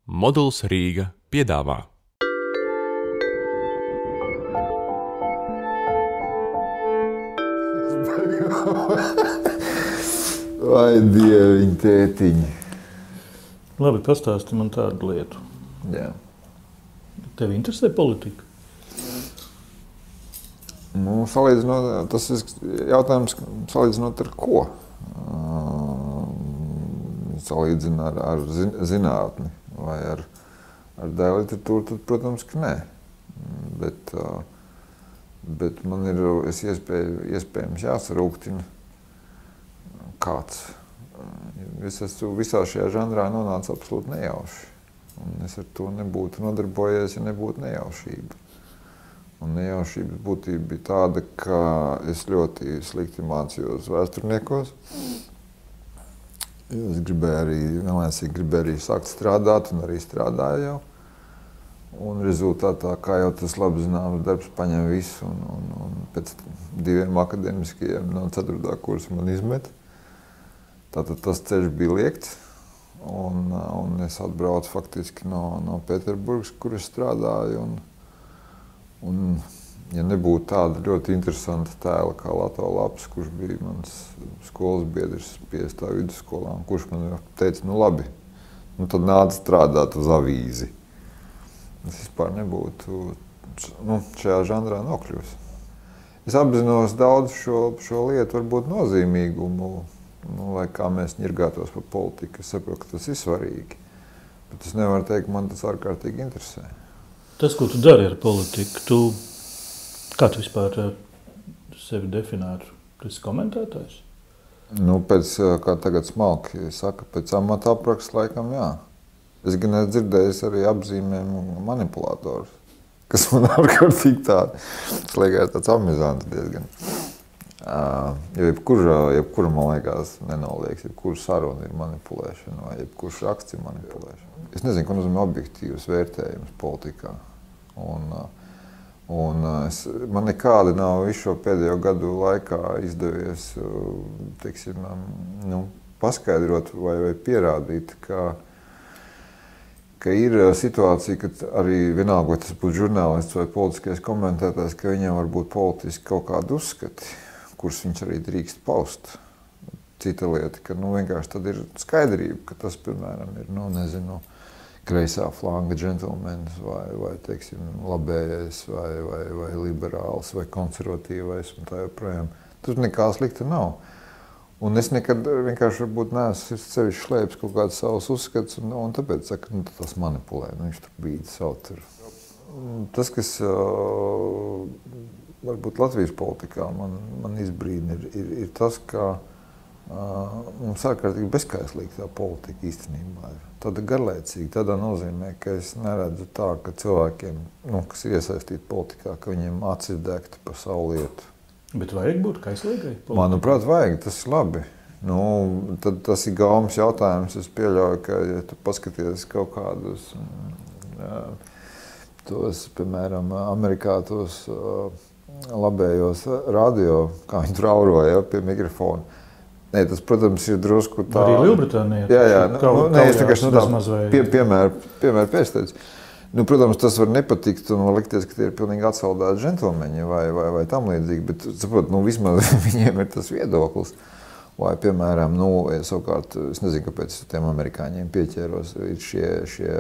Moduls Rīga piedāvā. Vai dieviņ, tētiņi. Labi, pastāsti man tādu lietu. Jā. Tev interesē politika? Nu, salīdzinot, tas ir jautājums, salīdzinot ar ko? Salīdzina ar zinātni vai ar dēļ literatūru, tad, protams, ka nē. Bet man ir iespējams jāsarūktina kāds. Es esmu visā šajā žanrā nonācis absolūti nejauši. Un es ar to nebūtu nodarbojies, ja nebūtu nejaušība. Un nejaušības būtība bija tāda, ka es ļoti slikti mācījos vēsturniekos. Es gribēju arī sākt strādāt, un arī strādāju jau. Un rezultātā, kā jau tas labi zināms, darbs paņem visu, un pēc 2 akadēmiskajiem no 4. kursa man izmet. Tātad tas ceļš bija liekts, un es atbraucu faktiski no Pēterburgas, kur es strādāju. Un ja nebūtu tāda ļoti interesanta tēla kā Lato Laps, kurš bija mans skolas biedrs 50. vidusskolā, un kurš man teica, nu labi, nu tad nāc strādāt uz avīzi. Es vispār nebūtu šajā žanrā nokļuvis. Es apzinos daudz šo lietu, varbūt nozīmīgumu, lai kā mēs ņirgātos par politiku. Es saprotu, ka tas ir svarīgi, bet es nevaru teikt, ka man tas ārkārtīgi interesē. Tas, ko tu dari ar politiku, kā tu vispār sevi definētu? Tu esi komentētājs? Nu, kā tagad smalki saka, pēc amata apraksta laikam, jā. Es gan esmu dzirdējis arī apzīmējumu manipulators, kas man ārkārtīgi tāds amizants diezgan. Jo jebkura, man liekas, nenolieks, jebkura saruna ir manipulēšana vai jebkurš raksts ir manipulēšana. Es nezinu, ko nozīmē objektīvs vērtējums politikā. Man nekādi nav visu šo pēdējo gadu laikā izdevies, teiksim, paskaidrot vai pierādīt, ka ir situācija, kad arī vienalga, vai tas būtu žurnālists vai politiskais komentētājs, ka viņam var būt politiski kaut kādi uzskati, kurus viņš arī drīkst paust. Cita lieta, ka vienkārši tad ir skaidrība, ka tas, piemēram, ir, kreisā flanga džentlmenis vai teiksim, labējais vai liberāls vai konservatīvais un tā joprojām. Tur nekā slikta nav. Un es nekad vienkārši varbūt neesmu sevi šlēpis kaut kāds savus uzskats un tāpēc saka, tas manipulē, viņš tur bīdi savu tur. Tas, kas varbūt Latvijas politikā man izbrīna, ir tas, ka mums ārkārtīgi bezskaislīga tā politika īstenībā ir. Tāda garlaicīga, tādā nozīmē, ka es neredzu tā, ka cilvēkiem, kas ir iesaistīti politikā, ka viņiem acis degta par savu lietu. Bet vajag būt kaislīgai politikā? Manuprāt, vajag, tas ir labi. Tad tas ir gaumas jautājums. Es pieļauju, ka, ja tu paskaties kaut kādus tos, piemēram, Amerikā tos labējos radio, kā viņi tur auroja pie mikrofona. Nē, tas, protams, ir drusku tā... Arī Lielbritānijā? Jā. Es vienkārši piemēru pēsteicu. Protams, tas var nepatikt un var likties, ka tie ir pilnīgi atsaldēti džentlmeņi vai tam līdzīgi, bet, saprot, vismaz viņiem ir tas viedoklis. Vai, piemēram, savukārt, es nezinu, kāpēc tiem amerikāņiem pieķēros, ir šie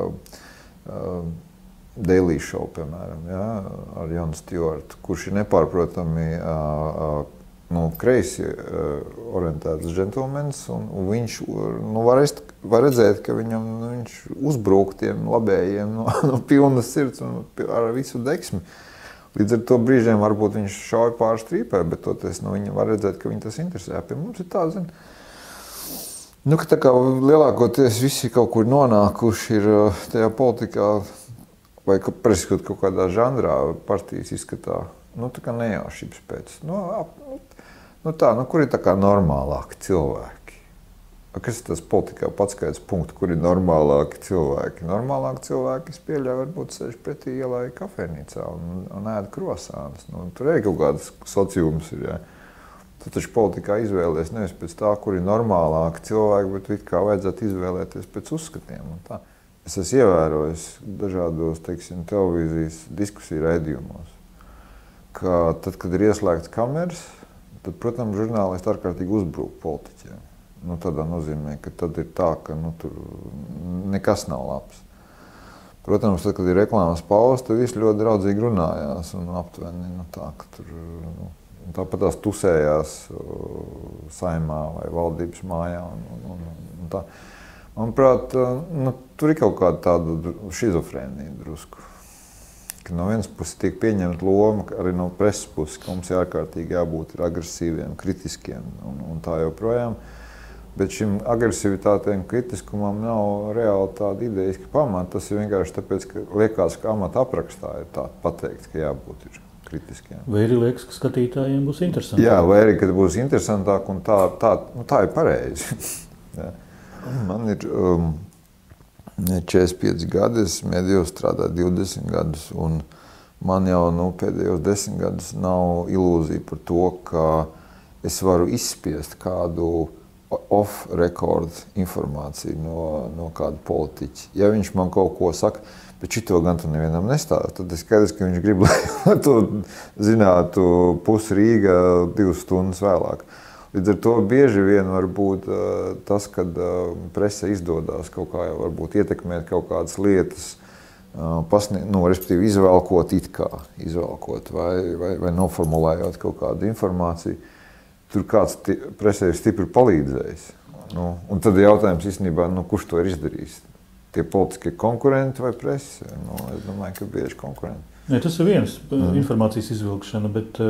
Daily Show, piemēram, ar Jonu Stewartu, kurš ir nepārprotami kreisi orientēts džentlmenis, un viņš var redzēt, ka viņš uzbrūk tiem labējiem no pilnas sirds un ar visu deksmi. Līdz ar to brīžiem varbūt viņš šauj pāri strīpē, bet toties viņi var redzēt, ka viņi tas interesē. Pie mums ir tā, ka tā kā lielākoties visi kaut kur nonākuši ir tajā politikā vai preskot kaut kādā žanrā partijas izskatā, tā kā nejaušības pēc. Kur ir tā kā normālāki cilvēki? Kas ir tas politikā patskaits punkts, kur ir normālāki cilvēki? Normālāki cilvēki, es pieļauju, varbūt sēž pretī ielai kafejnīcā un ēd krosānas. Tur arī kaut kādas sociums ir, Tu taču politikā izvēlies nevis pēc tā, kur ir normālāki cilvēki, bet it kā vajadzētu izvēlēties pēc uzskatiem un tā. es esmu ievērojis dažādos, teiksim, televīzijas diskusiju raidījumos, ka tad, kad ir ieslēgts kameras, tad, protams, žurnālisti ārkārtīgi uzbrūk politiķiem. Nu, tādā nozīmē, ka tad ir tā, ka tur nekas nav labs. Protams, tad, kad ir reklāmas pauze, tad visi ļoti draudzīgi runājās un aptuveni tā, ka tur tāpat tās tusējās Saeimā vai valdības mājā un tā. Manuprāt, tur ir kaut kāda tāda šizofrēnija drusku. Ka no vienas puses tiek pieņemta loma, arī no preses puses, ka mums ārkārtīgi jābūt agresīviem, kritiskiem un tā joprojām. Bet šim agresivitātēm, kritiskumam nav reāli tāda idejiska pamata. Tas ir vienkārši tāpēc, ka liekas, ka amata aprakstā ir tā pateikts, ka jābūt kritiskiem. Vai arī liekas, ka skatītājiem būs interesantāk? Jā, vai arī, ka būs interesantāk un tā ir pareizi. Man ir 45 gadi, es medijos strādāju 20 gadus, un man jau pēdējos 10 gadus nav ilūzija par to, ka es varu izspiest kādu off-record informāciju no kāda politiķa. Ja viņš man kaut ko saka, bet šito gan tu nevienam nestāst, tad es skaidrs, ka viņš grib, lai to zinātu pusi Rīga 2 stundas vēlāk. Līdz ar to bieži vien var būt tas, kad prese izdodās kaut kā jau varbūt ietekmēt kaut kādas lietas, respektīvi izvēlkot vai noformulējot kaut kādu informāciju. Tur kāds presē ir stipri palīdzējis. Un tad jautājums īstenībā, kurš to ir izdarījis? Tie politiskie konkurenti vai prese? Es domāju, ka bieži konkurenti. Ne, tas ir viens informācijas izvilkšana, bet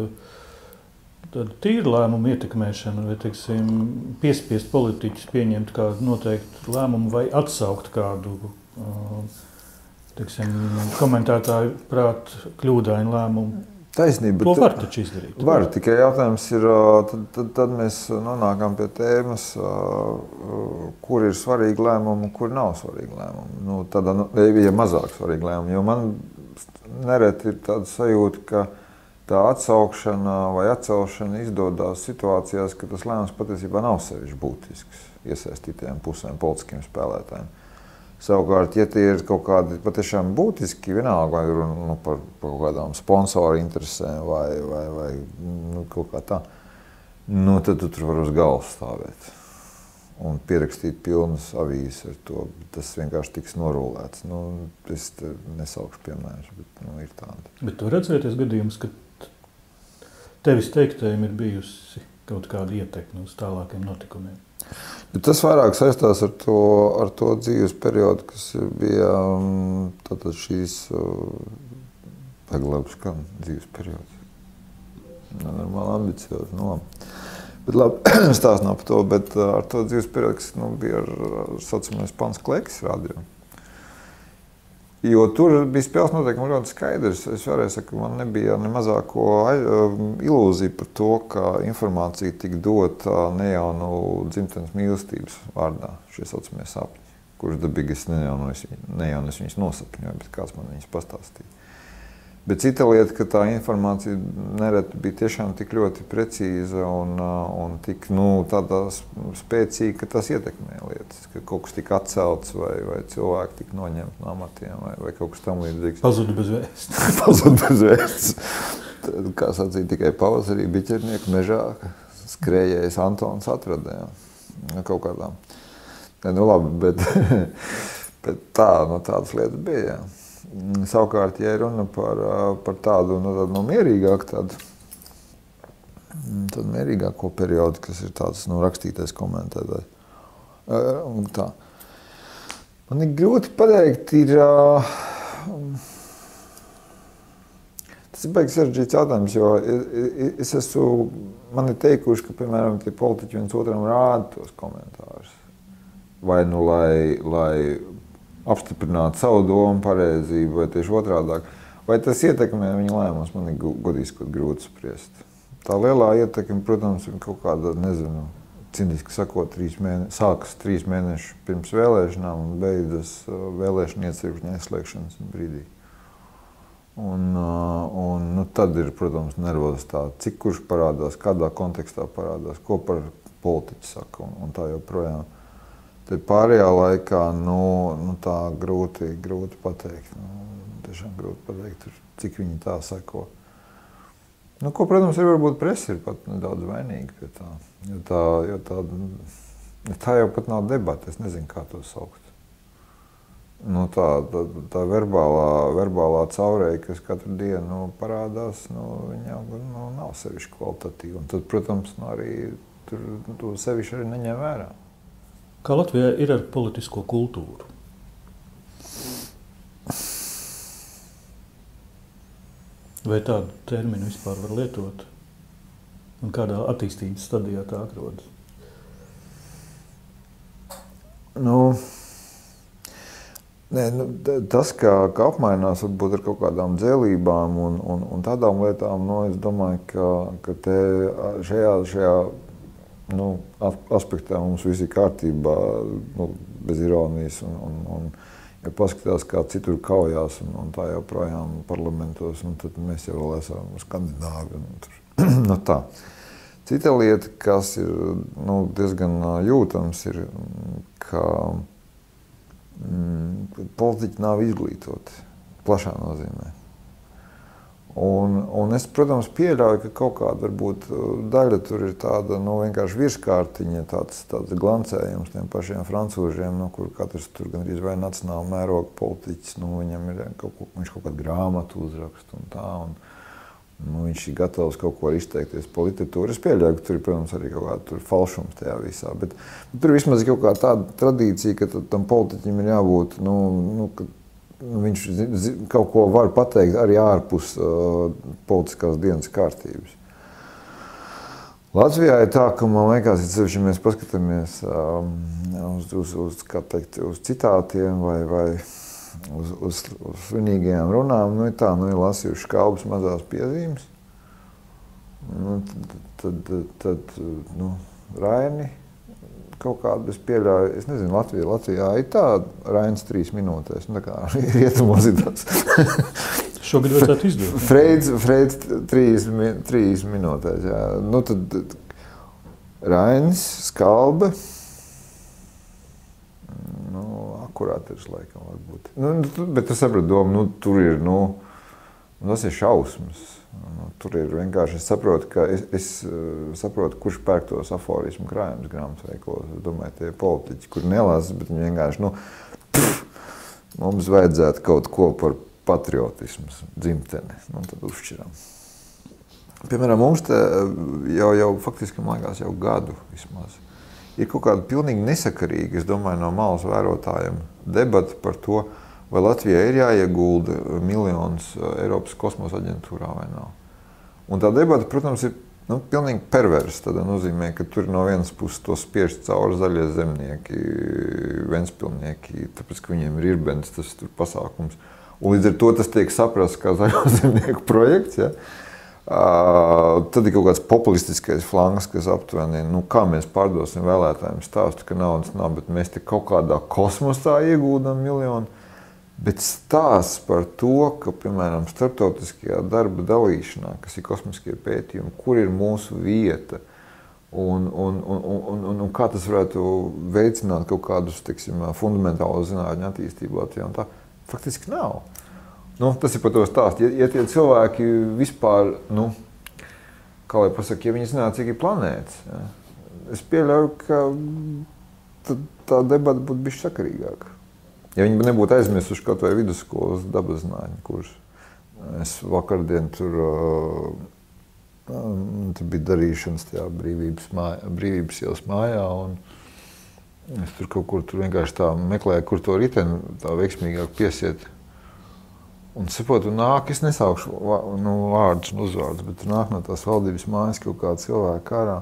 tīra lēmumu ietekmēšana, vai, teiksim, piespiest politiķus pieņemt kādu noteiktu lēmumu vai atsaukt kādu, teiksim, komentētāju prāt kļūdainu lēmumu. Taisnība. To var taču izdarīt. Var, tikai jautājums ir, tad mēs nonākam pie tēmas, kur ir svarīgi lēmumi un kur nav svarīgi lēmumi. Tādā, ja mazāk svarīgi lēmumi, jo man nereti ir tāda sajūta, ka tā atsaukšana vai atcelšana izdodas situācijās, ka tas lēmums patiesībā nav sevišķi būtisks iesaistītajiem pusēm, politiskiem spēlētājiem. Savukārt, ja tie ir kaut kādi patiešām būtiski, vienalga vai runa par kaut kādām sponsoru interesēm vai kaut kā tā, tad tu tur var uz galvas stāvēt un pierakstīt pilnas avīzes ar to. Tas vienkārši tiks norulēts. Es nesaukšu piemērus, bet ir tādi. Bet tu var atcerēties gadījumus, ka tevis teiktajiem ir bijusi kaut kāda ietekme uz tālākiem notikumiem? Bet tas vairāk saistās ar to dzīves periodu, kas bija tātad šīs paglabs, kā dzīves periods. Normāli ambiciozi, Bet labi, stāst nav par to, bet ar to dzīves periodu, kas bija ar saucamais Pants Klekis radio. Jo tur bija spēles noteikumi ļoti skaidrs. Es vēlreiz saku, man nebija ne mazāko ilūziju par to, ka informācija tika dota ne jau no dzimtenes mīlestības vārdā, šie saucamie sapņi, kurus dabīgi es ne jau viņus nosapņoju, bet kāds man viņus pastāstīja. Bet cita lieta, ka tā informācija nereti bija tiešām tik ļoti precīza un tik tādā spēcīga, ka tas ietekmē lietas, ka kaut kas tika atcelts vai cilvēki tika noņemti no amatiem vai kaut kas tam līdzīgs. Pazuda bez vēsts. Pazuda bez vēsts. Kā sacīja, tikai pavasarī biķernieku mežā skrējējis Antons atradē. Kaut kādām. Labi, bet tādas lietas bija, jā. Savukārt, ja runa par tādu mierīgāku, tad mierīgāko periodu, kas ir tāds rakstītais komentētājs. Tā. Man ir grūti pateikt, tas ir baigi sarežģīts jautājums, jo man ir teikuši, ka, piemēram, tie politiķi viens otram rāda tos komentārus. Vai lai apstiprināt savu domu pareizību, vai tieši otrādāk. Vai tas ietekmē viņa lēmumus, man ir godīgi grūti spriest. Tā lielā ietekme, protams, ir kaut kāda, ciniski sakot, sākas 3 mēneši pirms vēlēšanām un beidzas vēlēšana iecirkņa aizslēgšanas brīdī. Un tad ir, protams, nervozitāte, cik kurš parādās, kādā kontekstā parādās, ko par politiķi saka un tā joprojām. Te pārējā laikā, tā grūti pateikt. Tiešām grūti pateikt, cik viņi tā seko. Ko, protams, arī varbūt presa ir pat nedaudz vainīga pie tā. Jo tā jau pat nav debata, es nezinu, kā to saukt. Tā verbālā caureja, kas katru dienu parādās, viņa jau nav sevišķi kvalitatīva. Un tad, protams, arī to sevišķi arī neņem vērā. Kā Latvijā ir ar politisko kultūru? Vai tādu terminu vispār var lietot? Un kādā attīstības stadijā tā atrodas? Tas, ka apmainās varbūt ar kaut kādām dzēlībām un tādām lietām, es domāju, ka te šajā aspektā mums viss ir kārtībā, bez ironijas. Ja paskatās, kā citur kaujās un tā joprojām parlamentos, tad mēs jau vēl esam skandināvi. Tā. Cita lieta, kas ir diezgan jūtams, ir, ka politiķi nav izglītoti plašā nozīmē. Un es, protams, pieļauju, ka kaut kāda varbūt daļa tur ir tāda vienkārši virskārtiņa, tāds glancējums tiem pašiem francūžiem, kur katrs tur gan arī vai nacionāla mēroga politiķis, viņam ir viņš kaut kādu grāmatu uzrakstu un tā, un viņš ir gatavs kaut ko izteikties par literatūru. Es pieļauju, ka tur ir, protams, arī kaut kāda falšums tajā visā, bet tur vismaz ir kaut kā tāda tradīcija, ka tam politiķim ir jābūt, viņš kaut ko var pateikt arī ārpus politiskās dienas kārtības. Latvijā ir tā, ka man liekas, ja mēs paskatāmies uz citātiem vai uz svinīgajām runām, ir lasījuši kalbas mazās piezīmes. Tad Raini kaut kādu es pieļauju, es nezinu, Latvijā ir tā Rainis 3 minūtēs, tā kā rietumos ir tāds. Šogad vajadzētu izdot. Freids 3 minūtēs, jā. Tad Rainis, Skalbe, akurāters laikam varbūt. Bet tu saprati domu, tur ir, tas ir šausmas. Tur ir vienkārši, es saprotu, kurš pērk tos aforismu krājumus grāmatveikalos. Es domāju, tie politiķi, kuri nelasa, bet viņi vienkārši, mums vajadzētu kaut ko par patriotismu, dzimteni, tad uzšķiram. Piemēram, mums te jau faktiski, man liekas, jau gadu vismaz, ir kaut kāda pilnīgi nesakarīga, es domāju, no malas vērotājiem debata par to, vai Latvijai ir jāiegulda miljonus Eiropas kosmosa aģentūrā vai nav. Un tā debata, protams, ir pilnīgi perversa. Tādā nozīmē, ka tur no vienas puses to spiež cauri zaļie zemnieki, ventspilnieki, tāpēc, ka viņiem ir irbens tas tur pasākums. Un līdz ar to tas tiek saprasts kā zaļo zemnieku projekts. Ja? Tad ir kaut kāds populistiskais flangs, kas aptuveni, kā mēs pārdosim vēlētājiem stāstu, ka naudas nav, bet mēs te kaut kādā kosmosā ieguldam miljonu. Bet stāsts par to, ka, piemēram, starptautiskajā darba dalīšanā, kas ir kosmiskie pētījumi, kur ir mūsu vieta un kā tas varētu veicināt kaut kādus, fundamentālu zinātņu attīstību Latvijā un tā, faktiski nav. Tas ir par to stāstu. Ja tie cilvēki vispār, kā lai pasaka, ja viņi zinātu, cik ir planētas, ja, es pieļauju, ka tā debata būtu bišķi sakarīgāka. Ja viņi nebūtu aizmirsuši kaut vai vidusskolas dabas zinātņu kursu. Es vakardien tur bija darīšanas tajā Brīvības ielas mājā, un es tur kaut kur vienkārši tā meklēju, kur to riteni tā veiksmīgāk piesiet. Un saprotu, nāk, es nesaukšu vārdus un uzvārdus, bet tur nāk no tās valdības mājas kaut kāda cilvēka ārā.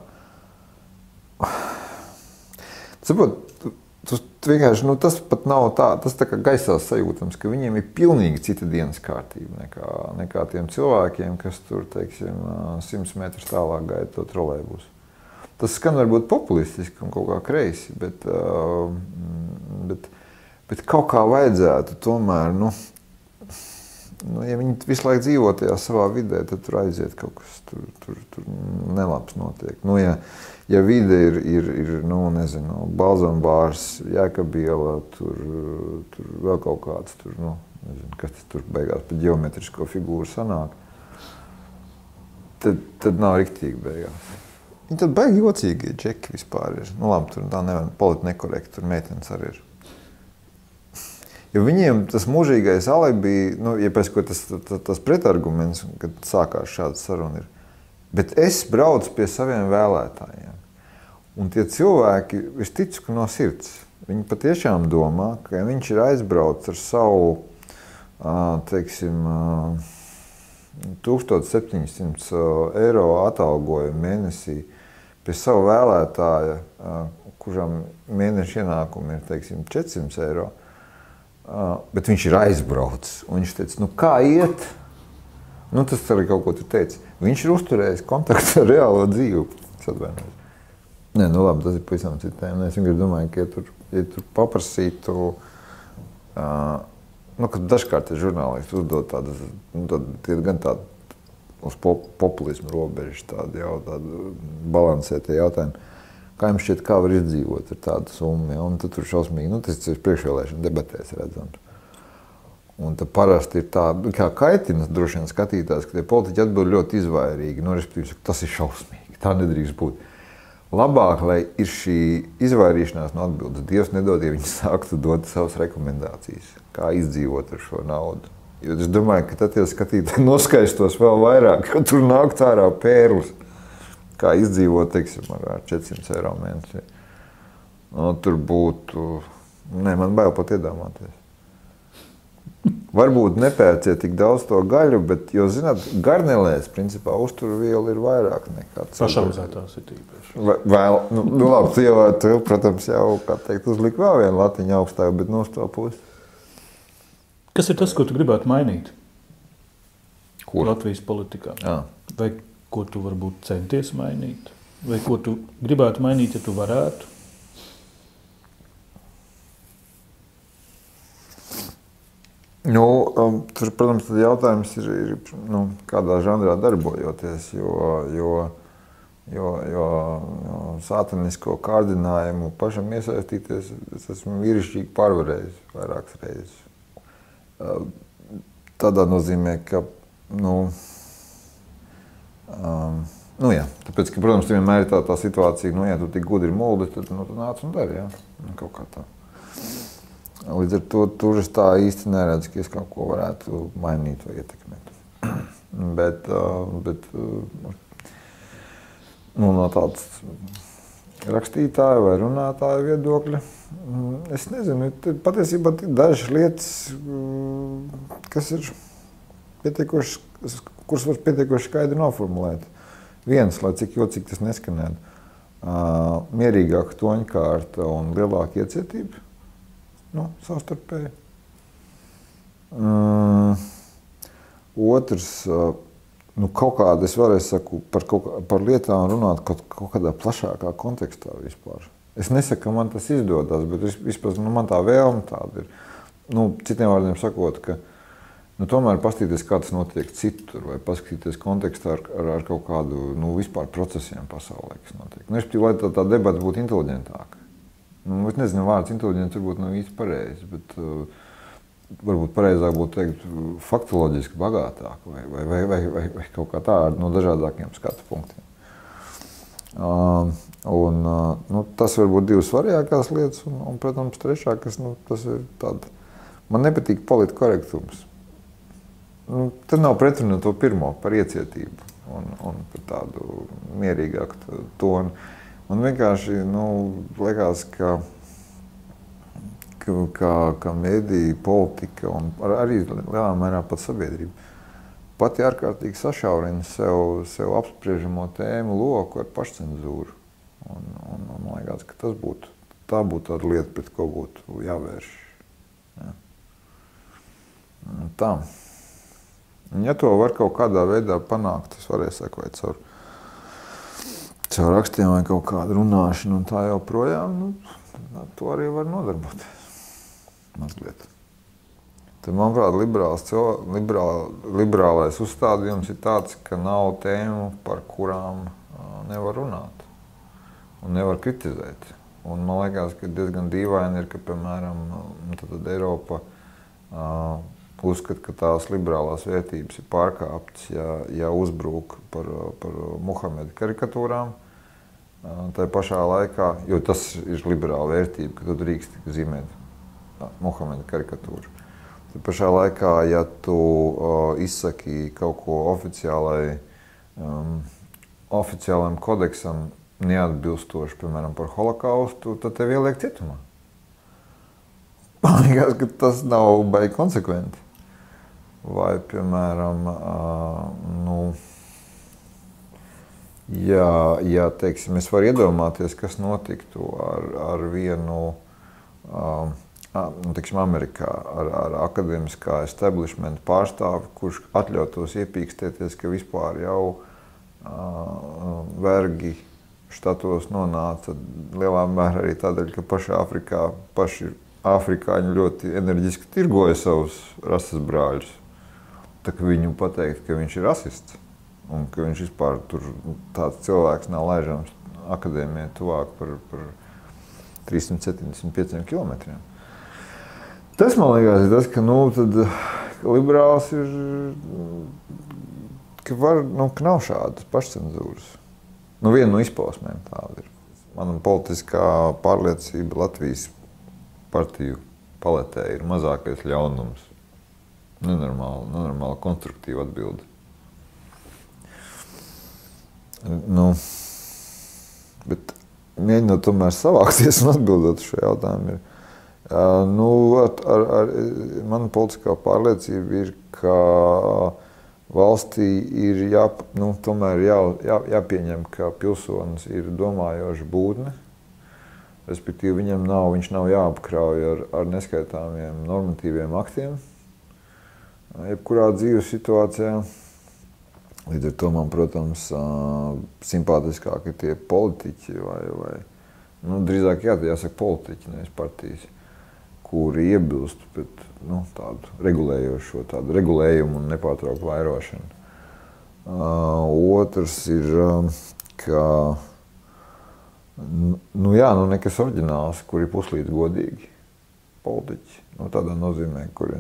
Saprotu, vienkārši, tas pat nav tā, tas tā kā gaisā sajūtams, ka viņiem ir pilnīgi cita dienas kārtība nekā tiem cilvēkiem, kas tur, 100 metrus tālāk gaida to trolejbusu. Tas skan varbūt populistiski un kaut kā kreisi, bet kaut kā vajadzētu tomēr, ja viņi visu laiku dzīvo tajā savā vidē, tad tur aiziet kaut kas, tur nelabs notiek. Nu, ja vide ir nu, nezinu, Balzambārs, Jēkabiela, tur vēl kaut kāds, tur, nu, nezinu, kas tur beigās pa ģeometrisko figūru sanāk, tad nav riktīgi beigās. Viņi tad baigi jocīgi džeki vispār ir. Nu labi, tur tā nevar politi nekorekti, tur meitenes arī ir. Jo viņiem tas mūžīgais alibi, nu, ja pēc ko tas pretarguments, kad sākās šāda saruna ir, bet es braucu pie saviem vēlētājiem. Un tie cilvēki, es ticu, ka no sirds, viņi patiešām domā, ka viņš ir aizbraucis ar savu, teiksim, 1700 eiro atalgojumu mēnesī pie savu vēlētāja, kuram mēneša ienākumi ir, teiksim, 400 eiro, bet viņš ir aizbraucis. Un viņš teica, nu kā iet? Nu tas arī kaut ko tur teica. Viņš ir uzturējis kontaktu ar reālo dzīvi. Es atvainojos. Nē, nu labi, tas ir pavisam citiem. Es vienkārši domāju, ka ja tur paprasītu, nu, kad dažkārt ir žurnālisti uzdod tādas, nu, tad gan tādu uz populismu robežu, tādu balansētie jautājumi. Kā jums šķiet, kā var izdzīvot ar tādu summu? Ja? Un tad tur šausmīgi, nu, tas ir priekšvēlēšana debatēs redzams. Un tad parasti ir tā, kā kaitina droši vien skatītājs, ka tie politiķi atbild ļoti izvairīgi. Nu, respektīvi, tas ir šausmīgi, tā nedrīkst būt. Labāk, lai ir šī izvairīšanās no atbildes. Dievs nedod, ja viņi sāktu dot savas rekomendācijas, kā izdzīvot ar šo naudu. Jo es domāju, ka tad tie skatītāji noskaistos vēl vairāk, jo tur nāk ārā pērlis. Kā izdzīvot, teiksim, ar 400 eiro mēnesī. Nu, tur būtu... Nē, man bail pat iedomāties. Varbūt nepērciet tik daudz to gaļu, bet, jo, zināt, garnelēs, principā, uzturviela ir vairāk nekā... Pašapmaksātās ir tīpaši. Vēl, nu labi, tu, protams, jau, kā teikt, uzlik vēl vienu latiņu augstāk, bet no to pusi. Kas ir tas, ko tu gribētu mainīt? Kur? Latvijas politikā. Jā. Vai ko tu varbūt centies mainīt? Vai ko tu gribētu mainīt, ja tu varētu? Nu, tur, protams, tad jautājums ir nu, kādā žanrā darbojoties, jo sātanisko kārdinājumu pašam iesaistīties, es esmu vīrišķīgi pārvarējis vairākas reizes. Tādā nozīmē, ka, nu jā, tāpēc, ka, protams, vienmēr ir tā situācija, nu, ja tu tik gudri muldi, tad tu nāc un dari, jā, kaut kā tā. Līdz ar to tur es tā īsti neredzu, ka es kaut ko varētu mainīt vai ietekmēt. Bet nu, no tāds rakstītāja vai runātāja viedokļa, es nezinu, patiesībā dažas lietas, kas ir pietiekoši, kuras var pietiekoši skaidri noformulēt. Viens, lai cik jocīgi tas neskanētu, mierīgāka toņkārta un lielāka iecietība, nu, savstarpēji. Otrs, nu, kaut kāda, es vēlreiz saku, par lietām runāt kaut kādā plašākā kontekstā vispār. Es nesaku, ka man tas izdodas, bet vispār, nu, man tā vēlme tāda ir. Nu, citiem vārdiem sakot, ka nu, tomēr paskatīties, kā tas notiek citur, vai paskatīties kontekstā ar kaut kādu, nu, vispār procesiem pasaulē, kas notiek. Nu, lai tā debata būtu inteliģentāka. Nu, es nezinu, vārds inteliģents varbūt nav īsti pareizs, bet varbūt pareizāk būtu teikt faktoloģiski bagātāk vai kaut kā tā no dažādākiem skatu punktiem. Nu, tas varbūt divas svarīgākās lietas, un protams, trešā, kas, nu, tas ir tāda, man nepatīk politkorektums. Nu, tad nav pretruna to pirmo par iecietību un par tādu mierīgāku tonu. Man vienkārši, nu, liekas, ka mediji, politika un arī lielā mērā pat sabiedrība pati ārkārtīgi sašaurina sev apspriežamo tēmu loku ar pašcenzūru. Un man liekas, ka tā būtu tāda lieta, pret ko būtu jāvērš. Ja. Tā. Un ja to var kaut kādā veidā panākt, tas varēs sekot caur rakstiem vai kaut kādu runāšanu un tā joprojām, nu, to arī var nodarboties mazliet. tad, manuprāt, liberālais uzstādījums ir tāds, ka nav tēmu, par kurām nevar runāt un nevar kritizēt. Un man liekas, ka diezgan dīvaini ir, ka, piemēram, tad Eiropa uzskata, ka tās liberālās vērtības ir pārkāptas, ja uzbrūk par Muhameda karikatūrām. Tā pašā laikā, jo tas ir liberāla vērtība, ka tu drīkst zīmēt Muhameda karikatūru. Tā pašā laikā, ja tu izsaki kaut ko oficiālajam kodeksam neatbilstoši, piemēram, par holokaustu, tad tev ieliek cietumā. Man liekas, ka tas nav baigi konsekventi. Vai, piemēram, ja teiksim, es varu iedomāties, kas notiktu ar vienu, teiksim, Amerikā, ar akadēmiskā establishment pārstāvi, kurš atļautos iepīkstēties, ka vispār jau vergi štatos nonāca lielā mērā arī tādēļ, ka paši afrikāņi ļoti enerģiski tirgoja savus rases brāļus. Tā kā viņu pateikt, ka viņš ir rasists un ka viņš vispār tur tāds cilvēks nav laižams akadēmijai tuvāk par 375 kilometriem. Tas, man liekas, ir tas, ka, tad liberāls ir, ka nav šādas pašcenzūras. Viena no izpausmēm tāda ir. Mana politiskā pārliecība Latvijas partiju paletē ir mazākais ļaunums. Nenormāli konstruktīva atbilde. Bet mēģinot tomēr savākties un atbildot šo jautājumu, mana politiskā pārliecība ir, ka valstī ir tomēr jāpieņem, ka pilsonis ir domājoša būtne, respektīvi viņš nav jāapkrauj ar neskaitāmiem normatīviem aktiem, jebkurā dzīves situācijā. Līdz ar to man, protams, simpātiskāk ir tie politiķi vai drīzāk jāsaka politiķi, nevis partijas, kuri iebilst pret tādu regulējošo, tādu regulējumu un nepārtrauktu vairošanu. Otrs ir, ka nekas oriģināls, kuri puslīdz godīgi politiķi. Tādā nozīmē, kuri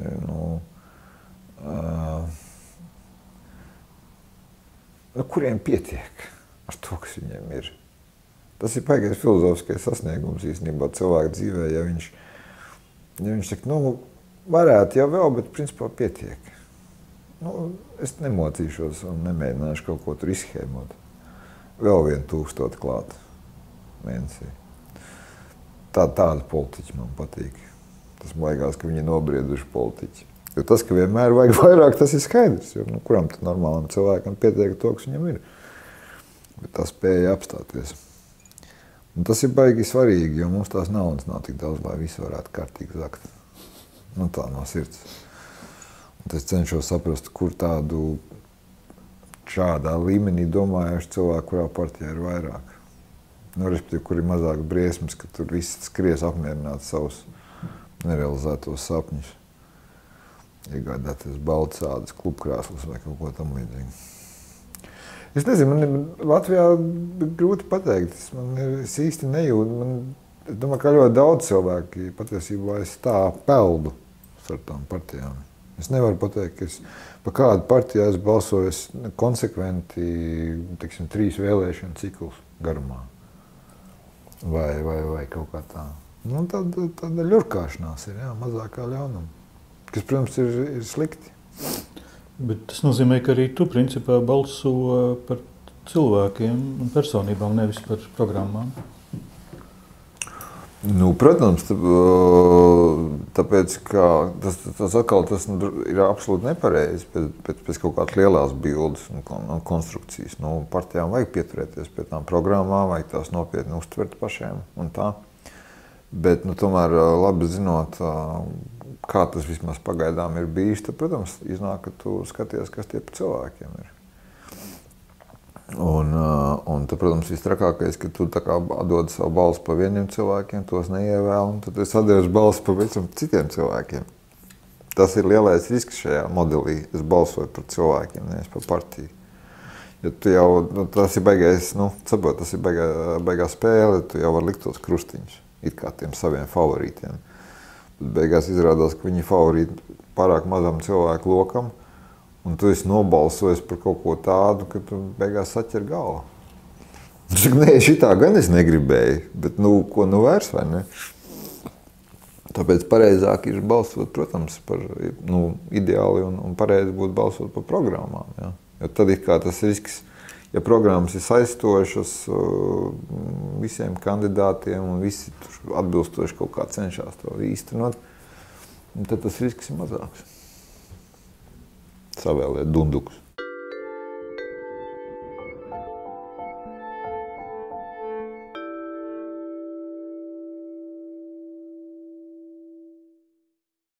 kuriem pietiek ar to, kas viņiem ir. Tas ir baigais filozofiskais sasniegums īstenībā cilvēka dzīvē, ja viņš saka, varētu jau vēl, bet principā pietiek. Es nemocīšos un nemēģināšu kaut ko tur izshēmot. Vēl 1000 klāt mēnesī. Tāda politiķi man patīk. Tas man liekas, ka viņi ir nobrieduši politiķi. Jo tas, ka vienmēr vajag vairāk, tas ir skaidrs. Jo, kuram tad normālam cilvēkam pietiek to, kas viņam ir. Bet tā spēja apstāties. Un tas ir baigi svarīgi, jo mums tās naudas nav tik daudz, lai visi varētu kārtīgi zakt. Tā no sirds. Un es cenšos saprast, kur tādu šādā līmenī domājuši cilvēku, kurā partijā ir vairāk. Respektīvi, kur ir mazāk briesmas, ka tur viss skries apmierināt savus nerealizētos sapņus. Iegādāties baltsādas, klubkrāslas vai kaut ko tam līdzīgi. Es nezinu, man Latvijā grūti pateikt, es īsti nejūtu. Es domāju, ka ļoti daudz cilvēki patiesībā es tā peldu ar tām partijām. Es nevaru pateikt, ka par kādu partiju es balsoju konsekventi, 3 vēlēšanu ciklus garumā. Vai kaut kā tā. Tāda ļurkāšanās ir, mazākā ļaunuma. Kas, protams, ir slikti. Bet tas nozīmē, ka arī tu principā balso par cilvēkiem un personībām, nevis par programmām. Protams, tāpēc, ka tas ir absolūti nepareizi pēc kaut kādas lielās bildes un konstrukcijas. Partijām vajag pieturēties pie tām programmām, vajag tās nopietni uztvert pašiem un tā. Bet, tomēr labi zinot, kā tas vismaz pagaidām ir bijis, tad, protams, iznāk, ka tu skaties, kas tie par cilvēkiem ir. Un tad, protams, vistrakākais, ka tu tā kā atdod savu balsi par vieniem cilvēkiem, tos neievēl, un tad es atdevu balsi par visam citiem cilvēkiem. Tas ir lielais risks šajā modelī. Es balsoju par cilvēkiem, nevis par partiju. Ja tu jau, tas ir baigais, saprot, tas ir baigā spēle, tu jau var likt tos krustiņus, it kā tiem saviem favorītiem. Bet beigās izrādās, ka viņi favorīti pārāk mazam cilvēku lokam, un tu esi nobalsojis par kaut ko tādu, ka tu beigās saķer galvu. Nē, šitā gan es negribēju, bet ko vairs, vai ne? Tāpēc pareizāk ir balsot, protams, par ideāli un pareizi būtu balsot par programmām. Ja? Jo tad ir kā tas risks, ja programmas ir saistošas visiem kandidātiem un visi atbilstoši kaut kā cenšas to īstenot, tad tas risks ir mazāks. Savēlēt dundukus.